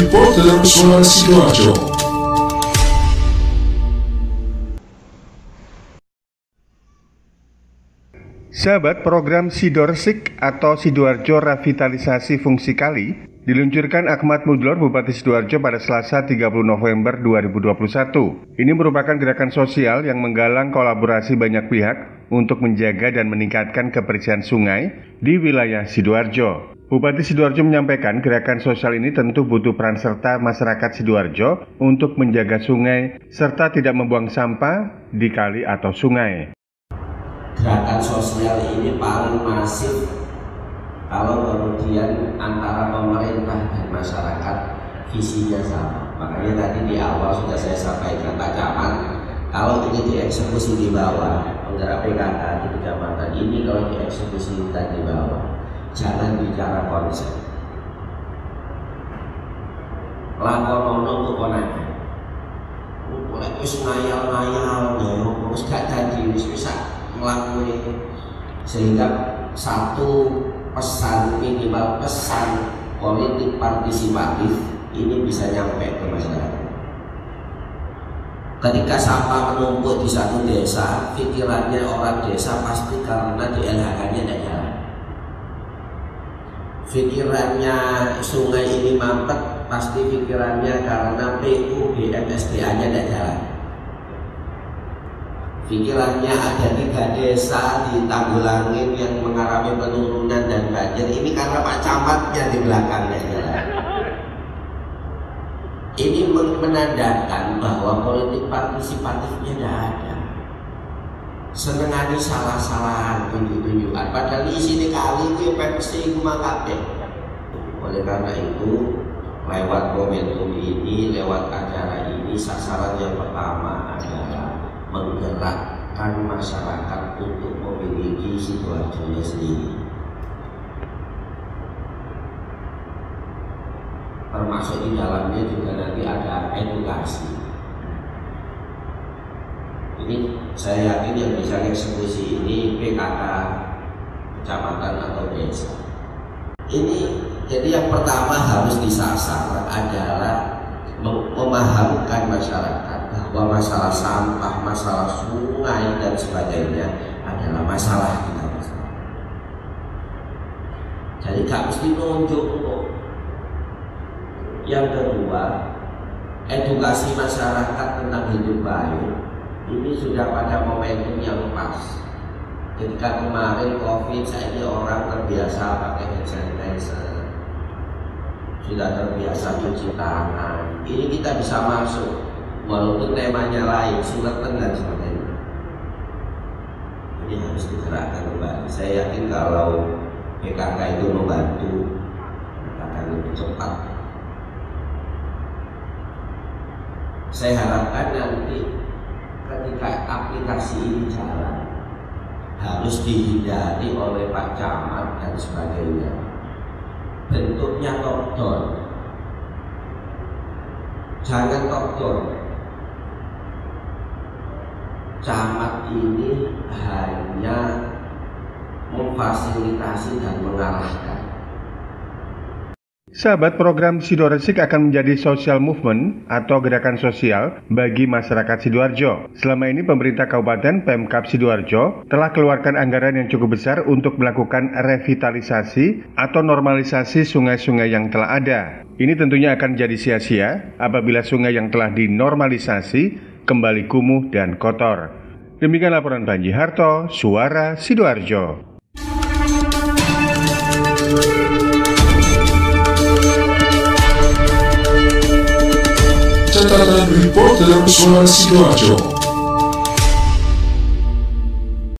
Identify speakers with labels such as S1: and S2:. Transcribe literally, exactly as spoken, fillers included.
S1: Reporter Suara Sidoarjo.
S2: Sahabat, program Sidorsik atau Sidoarjo Revitalisasi Fungsi Kali diluncurkan Ahmad Mudlor, Bupati Sidoarjo pada Selasa tiga puluh November dua ribu dua puluh satu. Ini merupakan gerakan sosial yang menggalang kolaborasi banyak pihak untuk menjaga dan meningkatkan kebersihan sungai di wilayah Sidoarjo. Bupati Sidoarjo menyampaikan gerakan sosial ini tentu butuh peran serta masyarakat Sidoarjo untuk menjaga sungai serta tidak membuang sampah di kali atau sungai.
S3: Gerakan sosial ini paling masif kalau kemudian antara pemerintah dan masyarakat visinya sama. Makanya tadi di awal sudah saya sampaikan Pak Camat, kalau ini dieksekusi di bawah, penggerak P K K di kecamatan ini kalau dieksekusi di bawah, jangan bicara konsep. Lakon ono kok konane. Mulai wis ngayal-ngayal lho, wis gak dadi wis bisa melakukan, sehingga satu pesan, minimal pesan politik partisipatif ini bisa nyampe ke masyarakat. Ketika sampah menumpuk di satu desa, pikirannya orang desa pasti karena di L H K-nya tidak jalan. Pikirannya sungai ini mampet, pasti pikirannya karena P U B M S D A-nya tidak jalan. Pikirannya ada tiga desa di Tanggulangin yang mengalami penurunan dan banjir. Ini karena Pak Camatnya di belakangnya jalan. Ini menandakan bahwa politik partisipatifnya tidak ada. Senengani salah-salahan, tunjuk-tunjukan. Padahal di sini kali itu Pepsi Kumakabe. Oleh karena itu, lewat momentum ini, lewat acara ini, sasaran yang pertama adalah menggerakkan masyarakat untuk memiliki Sidoarjonya sendiri. Termasuk di dalamnya juga nanti ada edukasi. Ini saya yakin yang bisa eksekusi ini P K K, kecamatan atau desa. Ini jadi yang pertama harus disasar adalah memahamkan masyarakat bahwa masalah sampah, masalah sungai dan sebagainya adalah masalah kita bersama. Jadi gak mesti nunjuk kok. Yang kedua, edukasi masyarakat tentang hidup baik ini sudah pada momentum yang pas. Ketika kemarin COVID, saya ini orang terbiasa pakai hand sanitizer, sudah terbiasa cuci tangan. Ini kita bisa masuk, walaupun temanya lain, sulatan dan sebagainya. Ini harus digerakkan kembali. Saya yakin kalau P K K itu membantu, akan lebih cepat. Saya harapkan nanti ketika aplikasi ini jalan, harus dihindari oleh Pak Camat dan sebagainya. Bentuknya top down. Jangan top down. Camat ini hanya memfasilitasi dan mengarahkan.
S2: Sahabat, program Sidorsik akan menjadi social movement atau gerakan sosial bagi masyarakat Sidoarjo. Selama ini pemerintah Kabupaten Pemkab Sidoarjo telah keluarkan anggaran yang cukup besar untuk melakukan revitalisasi atau normalisasi sungai-sungai yang telah ada. Ini tentunya akan jadi sia-sia apabila sungai yang telah dinormalisasi kembali kumuh dan kotor. Demikian laporan Panji Harto, Suara Sidoarjo.
S1: Catatan Reporter Suara Sidoarjo.